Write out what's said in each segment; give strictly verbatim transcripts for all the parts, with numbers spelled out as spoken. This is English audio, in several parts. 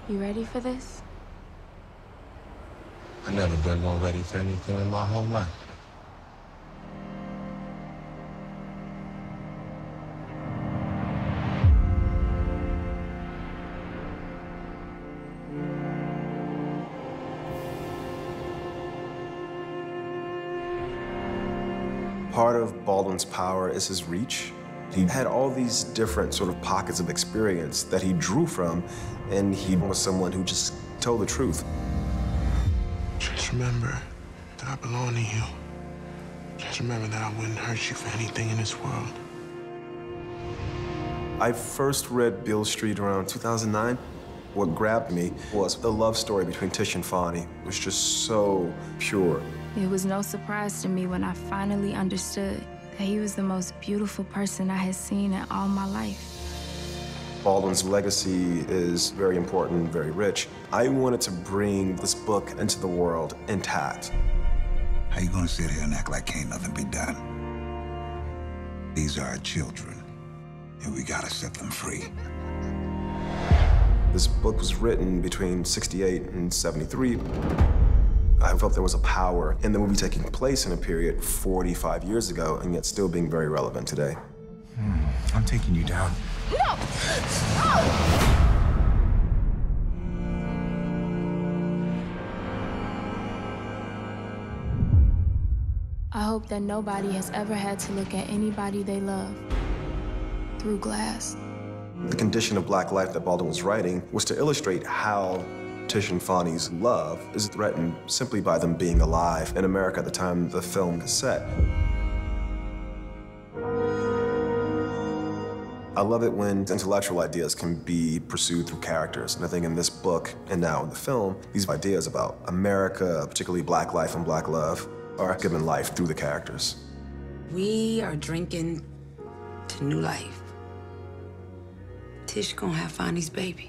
You ready for this? I've never been more ready for anything in my whole life. Part of Baldwin's power is his reach. He had all these different sort of pockets of experience that he drew from, and he was someone who just told the truth. Just remember that I belong to you. Just remember that I wouldn't hurt you for anything in this world. I first read Beale Street around two thousand nine. What grabbed me was the love story between Tish and Fonny. It was just so pure. It was no surprise to me when I finally understood that he was the most beautiful person I had seen in all my life. Baldwin's legacy is very important, very rich. I wanted to bring this book into the world intact. How you gonna sit here and act like can't nothing be done? These are our children, and we gotta set them free. This book was written between sixty-eight and seventy-three. I felt there was a power in the movie taking place in a period forty-five years ago and yet still being very relevant today. Hmm, I'm taking you down. No! No! I hope that nobody has ever had to look at anybody they love through glass. The condition of Black life that Baldwin was writing was to illustrate how Tish and Fonny's love is threatened simply by them being alive in America at the time the film is set. I love it when intellectual ideas can be pursued through characters. And I think in this book, and now in the film, these ideas about America, particularly Black life and Black love, are given life through the characters. We are drinking to new life. Tish gonna have Fonny's baby.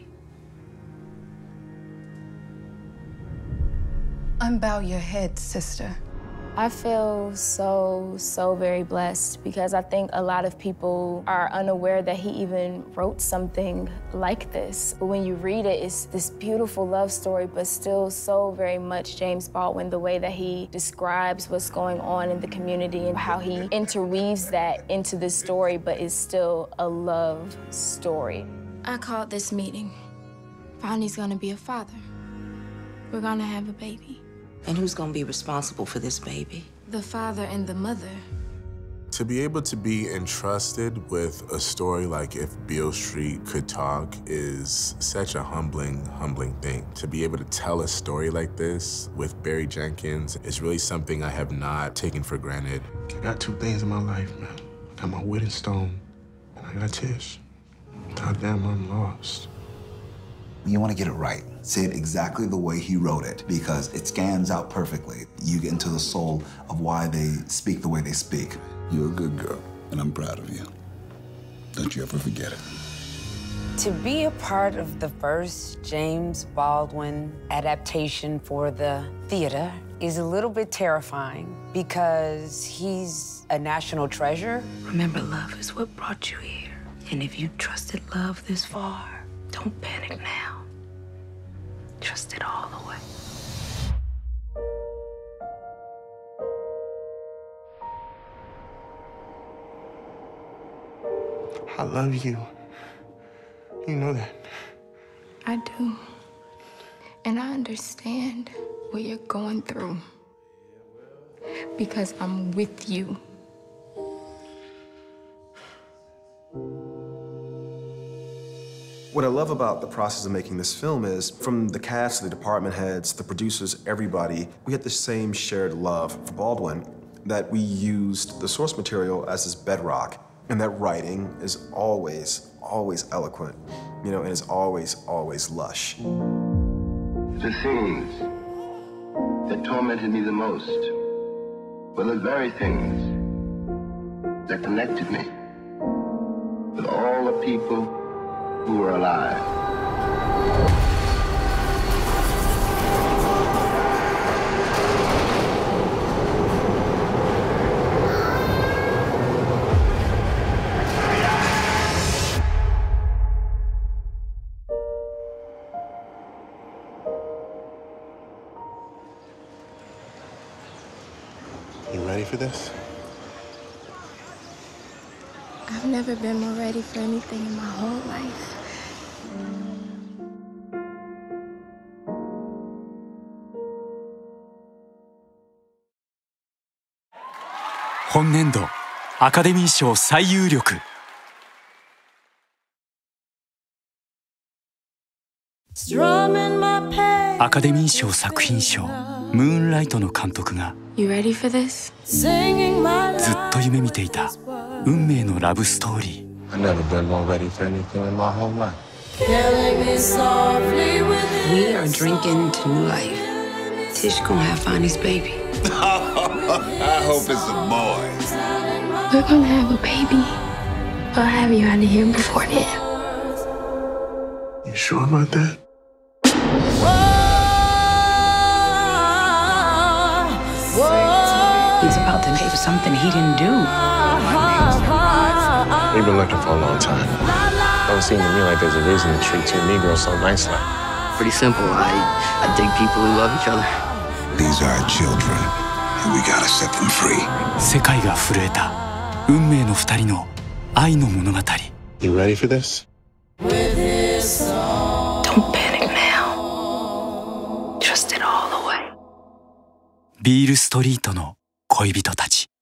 Unbow your head, sister. I feel so, so very blessed because I think a lot of people are unaware that he even wrote something like this. But when you read it, it's this beautiful love story, but still so very much James Baldwin, the way that he describes what's going on in the community and how he interweaves that into the story, but it's still a love story. I called this meeting. Fonny's gonna be a father. We're gonna have a baby. And who's gonna be responsible for this baby? The father and the mother. To be able to be entrusted with a story like If Beale Street Could Talk is such a humbling, humbling thing. To be able to tell a story like this with Barry Jenkins is really something I have not taken for granted. I got two things in my life, man. I got my wit and stone, and I got Tish. Goddamn, I'm lost. You want to get it right. Say it exactly the way he wrote it, because it scans out perfectly. You get into the soul of why they speak the way they speak. You're a good girl, and I'm proud of you. Don't you ever forget it. To be a part of the first James Baldwin adaptation for the theater is a little bit terrifying because he's a national treasure. Remember, love is what brought you here. And if you trusted love this far, don't panic now. Trust it all the way. I love you. You know that. I do. And I understand what you're going through because I'm with you. What I love about the process of making this film is, from the cast, the department heads, the producers, everybody, we had the same shared love for Baldwin, that we used the source material as his bedrock, and that writing is always, always eloquent, you know, and is always, always lush. The things that tormented me the most were the very things that connected me with all the people who are alive. for this? I've never been more ready for anything in my whole life. 本年度アカデミー賞最有力。アカデミー賞作品賞ムーンライトの監督が You ready for this? ずっと夢見ていた運命のラブストーリー。 I've never been more ready for anything in my whole life. We are drinking to new life. Tish gonna have Fonny's baby. I hope it's a boy. We're gonna have a baby. I'll have you out of here before then. You sure about that? He's about to pay for something he didn't do. We've been looking for a long time. Don't seem to me like there's a reason to treat two Negroes so nicely. Pretty simple. I, I dig people who love each other. These are our children, and we gotta set them free. 世界が震えた運命の二人の愛の物語。 You ready for this? Don't panic now. Trust it all the way. ビールストリートの恋人たち。